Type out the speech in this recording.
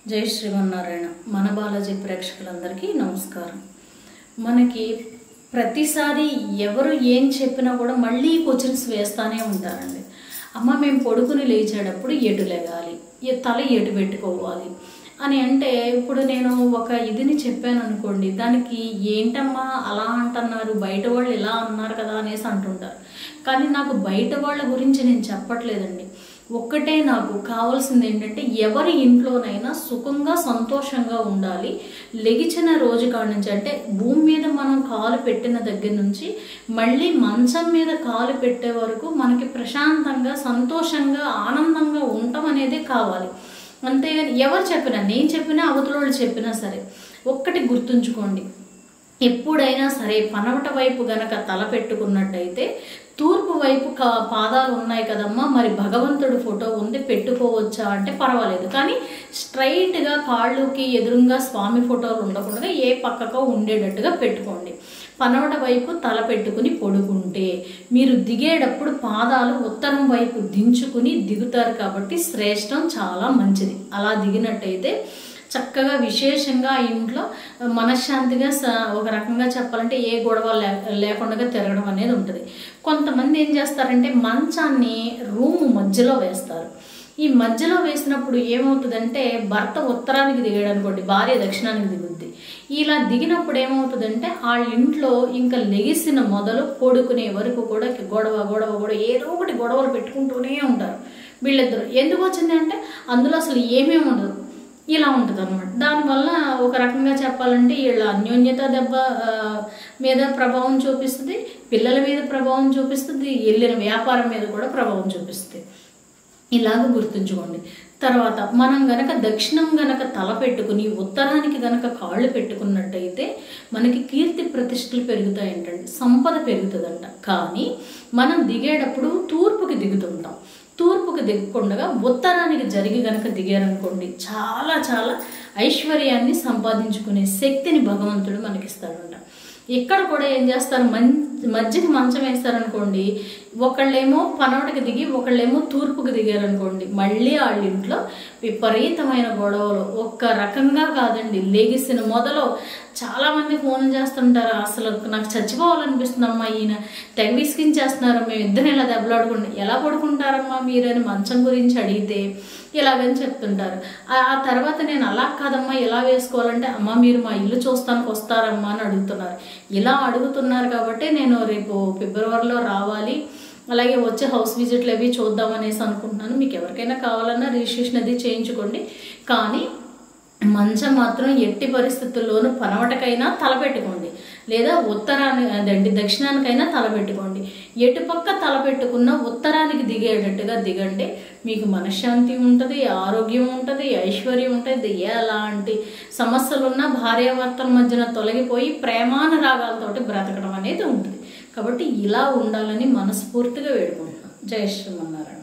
జై శ్రీమన్నారాయణ. మన బాలాజీ ప్రేక్షకులందరికీ నమస్కారం. మనకి ప్రతిసారి ఎవరు ఏం చెప్పినా కూడా మళ్ళీ క్వశ్చన్స్ వేస్తూనే ఉంటారండి. అమ్మ మేము పడుకుని లేచేటప్పుడు ఎటు లెగాలి, తల ఎటు పెట్టుకోవాలి అని అంటే, ఇప్పుడు నేను ఒక ఇదిని చెప్పాను అనుకోండి, దానికి ఏంటమ్మా అలా అంటున్నారు, బయట వాళ్ళు ఇలా అన్నారు కదా అనేసి అంటుంటారు. కానీ నాకు బయట వాళ్ళ గురించి నేను చెప్పట్లేదండి. ఒక్కటే నాకు కావాల్సింది ఏంటంటే, ఎవరి ఇంట్లోనైనా సుఖంగా సంతోషంగా ఉండాలి. లెగిచిన రోజు కాడి నుంచి, అంటే భూమి మీద మనం కాలు పెట్టిన దగ్గర నుంచి మళ్ళీ మంచం మీద కాలు పెట్టే వరకు మనకి ప్రశాంతంగా సంతోషంగా ఆనందంగా ఉండటం అనేది కావాలి. అంతేగాని ఎవరు చెప్పినా, నేను చెప్పినా అవతల చెప్పినా సరే, ఒక్కటి గుర్తుంచుకోండి, ఎప్పుడైనా సరే పనవట వైపు గనక తల పెట్టుకున్నట్టయితే తూర్పు వైపు పాదాలు ఉన్నాయి కదమ్మా, మరి భగవంతుడు ఫోటో ఉంది పెట్టుకోవచ్చా అంటే పర్వాలేదు, కానీ స్ట్రైట్గా కాళ్ళుకి ఎదురుగా స్వామి ఫోటోలు ఉండకుండా ఏ పక్కకో ఉండేటట్టుగా పెట్టుకోండి. పనవట వైపు తల పెట్టుకుని పడుకుంటే మీరు దిగేటప్పుడు పాదాలు ఉత్తరం వైపు దించుకుని దిగుతారు కాబట్టి శ్రేష్టం, చాలా మంచిది. అలా దిగినట్టయితే చక్కగా విశేషంగా ఇంట్లో మనశ్శాంతిగా ఒక రకంగా చెప్పాలంటే ఏ గొడవ లేకుండా తిరగడం అనేది ఉంటుంది. కొంతమంది ఏం చేస్తారంటే మంచాన్ని రూము మధ్యలో వేస్తారు. ఈ మధ్యలో వేసినప్పుడు ఏమవుతుందంటే, భర్త ఉత్తరానికి దిగాడు అనుకోండి, భార్య దక్షిణానికి దిగుద్ది. ఇలా దిగినప్పుడు ఏమవుతుందంటే, వాళ్ళ ఇంట్లో ఇంకా లెగిసిన మొదలు పడుకునే వరకు కూడా గొడవ ఏదో ఒకటి గొడవలు పెట్టుకుంటూనే ఉంటారు వీళ్ళిద్దరు. ఎందుకు వచ్చింది అంటే అందులో అసలు ఏమేమి ఉండదు, ఇలా ఉంటుంది అనమాట. దానివల్ల ఒక రకంగా చెప్పాలంటే వీళ్ళ అన్యోన్యత దెబ్బ మీద ప్రభావం చూపిస్తుంది, పిల్లల మీద ప్రభావం చూపిస్తుంది, వెళ్ళిన వ్యాపారం మీద కూడా ప్రభావం చూపిస్తుంది. ఇలాగ గుర్తుంచుకోండి. తర్వాత మనం గనక దక్షిణం గనక తల పెట్టుకుని ఉత్తరానికి గనక కాళ్ళు పెట్టుకున్నట్టయితే మనకి కీర్తి ప్రతిష్టలు పెరుగుతాయంటండి, సంపద పెరుగుతుందంట. కానీ మనం దిగేటప్పుడు తూర్పుకి దిగుతుంటాం. తూర్పుకి దిగకుండా ఉత్తరానికి జరిగి గనక దిగారనుకోండి, చాలా చాలా ఐశ్వర్యాన్ని సంపాదించుకునే శక్తిని భగవంతుడు మనకిస్తాడంట. ఇక్కడ కూడా ఏం చేస్తారు, మధ్యకి మంచం వేస్తారనుకోండి, ఒకళ్ళేమో పనవటకి దిగి ఒకళ్ళేమో తూర్పుకి దిగారనుకోండి, మళ్ళీ వాళ్ళ ఇంట్లో విపరీతమైన గొడవలు. ఒక్క రకంగా కాదండి, లెగిసిన మొదలు చాలామంది ఫోన్లు చేస్తుంటారు, అసలు నాకు చచ్చిపోవాలనిపిస్తుందమ్మా, ఈయన తెగ విసిగించేస్తున్నారు, మేము ఇద్దరు ఇలా దెబ్బలాడుకుంటాం. ఎలా పడుకుంటారమ్మా మీరు అని మంచం గురించి అడిగితే ఇలాగని చెప్తుంటారు. ఆ తర్వాత నేను అలా కాదమ్మా ఇలా వేసుకోవాలంటే, అమ్మ మీరు మా ఇల్లు చూస్తానికి వస్తారమ్మా అని అడుగుతున్నారు. ఇలా అడుగుతున్నారు కాబట్టి నేను రేపు ఫిబ్రవరిలో రావాలి, అలాగే వచ్చే హౌస్ విజిట్లు అవి చూద్దామనేసి అనుకుంటున్నాను. మీకు ఎవరికైనా కావాలన్నా రిజిస్ట్రేషన్ అది చేయించుకోండి. కానీ మంచం మాత్రం ఎట్టి పరిస్థితుల్లోనూ పనవటకైనా తలపెట్టుకోండి, లేదా ఉత్తరానికి దక్షిణానికైనా తలపెట్టుకోండి. ఎటుపక్క తలపెట్టుకున్నా ఉత్తరానికి దిగేటట్టుగా దిగండి. మీకు మనశ్శాంతి ఉంటుంది, ఆరోగ్యం ఉంటుంది, ఐశ్వర్యం ఉంటుంది. ఎలాంటి సమస్యలున్నా భార్యాభర్తల మధ్యన తొలగిపోయి ప్రేమానురాగాలతోటి బ్రతకడం అనేది ఉంటుంది. కాబట్టి ఇలా ఉండాలని మనస్ఫూర్తిగా వేడుకుంటున్నాను. జై శ్రీమన్నారాయణ.